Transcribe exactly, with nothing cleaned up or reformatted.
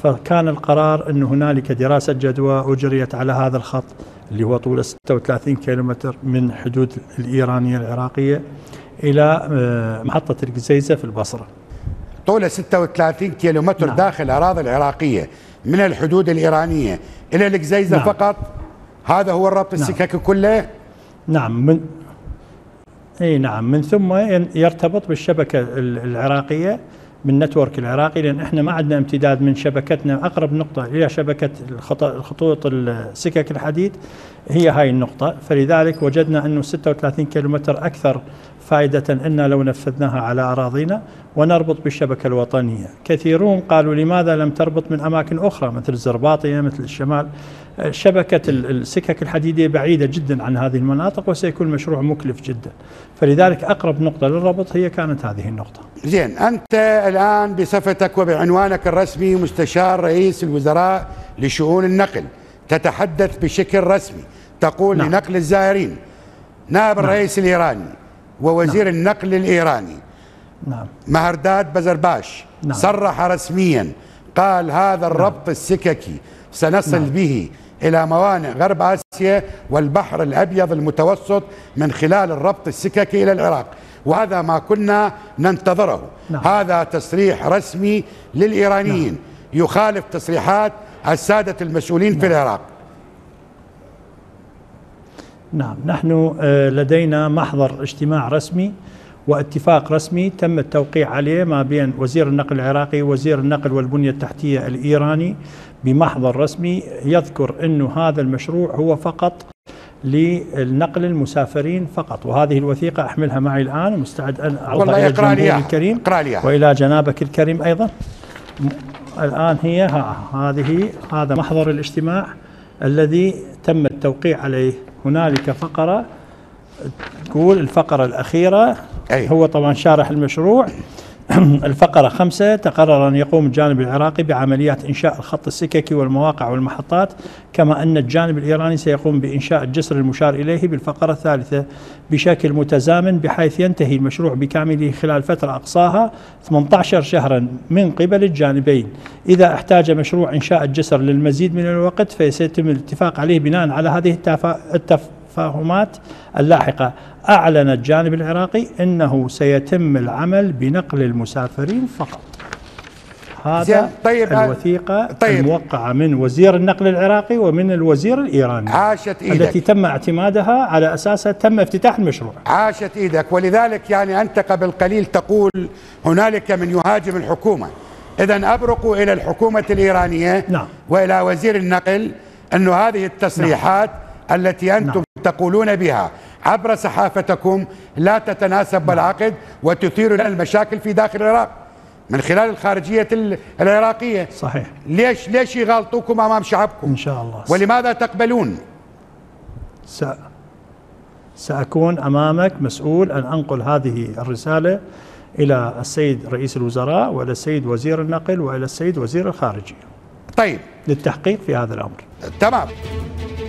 فكان القرار أن هنالك دراسة جدوى أجريت على هذا الخط اللي هو طوله ستة وثلاثين كيلومتر من حدود الإيرانية العراقية إلى محطة القزيزة في البصرة. طوله ستة وثلاثين كيلومتر. نعم. داخل الأراضي العراقية من الحدود الإيرانية إلى القزيزة. نعم. فقط هذا هو الربط. نعم. السكك كله. نعم. من اي نعم من ثم يرتبط بالشبكة العراقية من نتورك العراقي، لأن احنا ما عندنا امتداد من شبكتنا. أقرب نقطة إلى شبكة الخطوط السكك الحديد هي هاي النقطة، فلذلك وجدنا أنه ستة وثلاثين كيلومتر أكثر فائدة إن لو نفذناها على أراضينا ونربط بالشبكة الوطنية. كثيرون قالوا لماذا لم تربط من أماكن أخرى مثل الزرباطية مثل الشمال؟ شبكة السكك الحديدية بعيدة جدا عن هذه المناطق وسيكون مشروع مكلف جدا، فلذلك أقرب نقطة للربط هي كانت هذه النقطة. زين، أنت الآن بصفتك وبعنوانك الرسمي مستشار رئيس الوزراء لشؤون النقل تتحدث بشكل رسمي، تقول نعم. لنقل الزائرين نائب نعم. الرئيس الإيراني ووزير نعم. النقل الإيراني نعم. مهرداد بزرباش نعم. صرح رسميا، قال هذا الربط نعم. السككي سنصل نعم. به إلى موانئ غرب آسيا والبحر الأبيض المتوسط من خلال الربط السككي إلى العراق، وهذا ما كنا ننتظره. نعم. هذا تصريح رسمي للإيرانيين نعم. يخالف تصريحات السادة المسؤولين نعم. في العراق. نعم، نحن لدينا محضر اجتماع رسمي واتفاق رسمي تم التوقيع عليه ما بين وزير النقل العراقي ووزير النقل والبنية التحتية الإيراني بمحضر رسمي يذكر أنه هذا المشروع هو فقط للنقل المسافرين فقط، وهذه الوثيقة أحملها معي الآن ومستعد أن أعرضها إلى الجمهور الكريم وإلى جنابك الكريم أيضا. الآن هي هذه هذا محضر الاجتماع الذي تم التوقيع عليه. هنالك فقرة تقول الفقرة الأخيرة أي. هو طبعا شارح المشروع. الفقرة خمسة، تقرر أن يقوم الجانب العراقي بعمليات إنشاء الخط السككي والمواقع والمحطات، كما أن الجانب الإيراني سيقوم بإنشاء الجسر المشار إليه بالفقرة الثالثة بشكل متزامن، بحيث ينتهي المشروع بكامله خلال فترة أقصاها ثمانية عشر شهرا من قبل الجانبين. إذا احتاج مشروع إنشاء الجسر للمزيد من الوقت فسيتم الاتفاق عليه بناء على هذه التفاهمات اللاحقة. أعلن الجانب العراقي أنه سيتم العمل بنقل المسافرين فقط. هذا طيب الوثيقة طيب الموقعة من وزير النقل العراقي ومن الوزير الإيراني عاشت إيدك. التي تم اعتمادها على أساسها تم افتتاح المشروع. عاشت إيدك. ولذلك يعني أنت قبل قليل تقول هنالك من يهاجم الحكومة، إذن أبرقوا إلى الحكومة الإيرانية نعم. وإلى وزير النقل أن هذه التصريحات نعم. التي أنتم نعم. تقولون بها عبر صحافتكم لا تتناسب بالعقد وتثير لنا المشاكل في داخل العراق من خلال الخارجية العراقية. صحيح. ليش ليش يغلطوكم أمام شعبكم؟ إن شاء الله. ولماذا تقبلون؟ س... سأكون أمامك مسؤول أن أنقل هذه الرسالة إلى السيد رئيس الوزراء وإلى السيد وزير النقل وإلى السيد وزير الخارجية. طيب. للتحقيق في هذا الأمر. تمام.